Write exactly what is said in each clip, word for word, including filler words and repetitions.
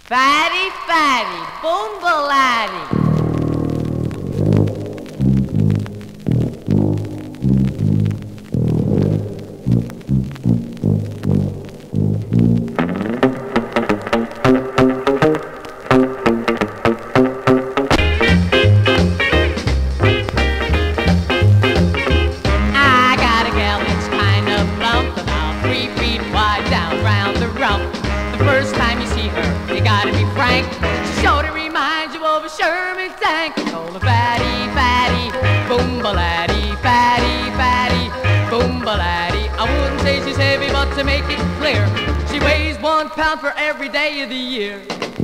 Fatty, fatty, boom-balatti. I got a gal that's kind of plump, about three feet wide down round the rump. The first time you see her, you gotta be frank. She sure to remind you of a Sherman tank. Oh, the fatty, fatty, boom-balatti, fatty, fatty, boom-balatti. I wouldn't say she's heavy, but to make it clear, she weighs one pound for every day of the year.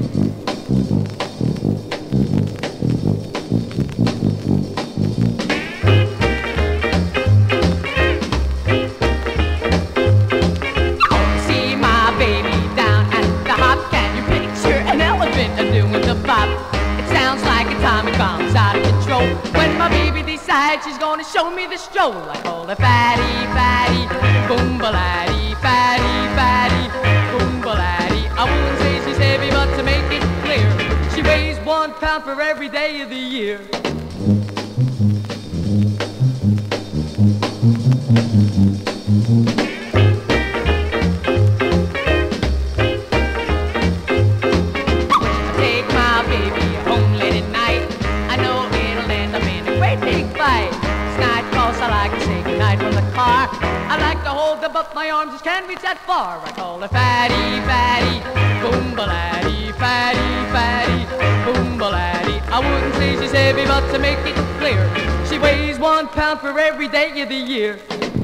See my baby down at the hop. Can you picture an elephant doing the bop? It sounds like a atomic bomb's out of control when my baby decides she's gonna show me the stroll. I call her fatty, fatty, boom-balatti, fatty, fatty, boom-balatti. I wouldn't say she's heavy, but to make it clear, she weighs one pound for every day of the year. Take my baby home late at night. I know it'll end up in a great big fight. It's night cause I like to say goodnight from the car. I like to hold her, but my arms just can't reach that far. I call her fatty, fatty, boom-balatti, fatty, fatty, boom-balatti. I wouldn't say she's heavy, but to make it clear, she weighs one pound for every day of the year.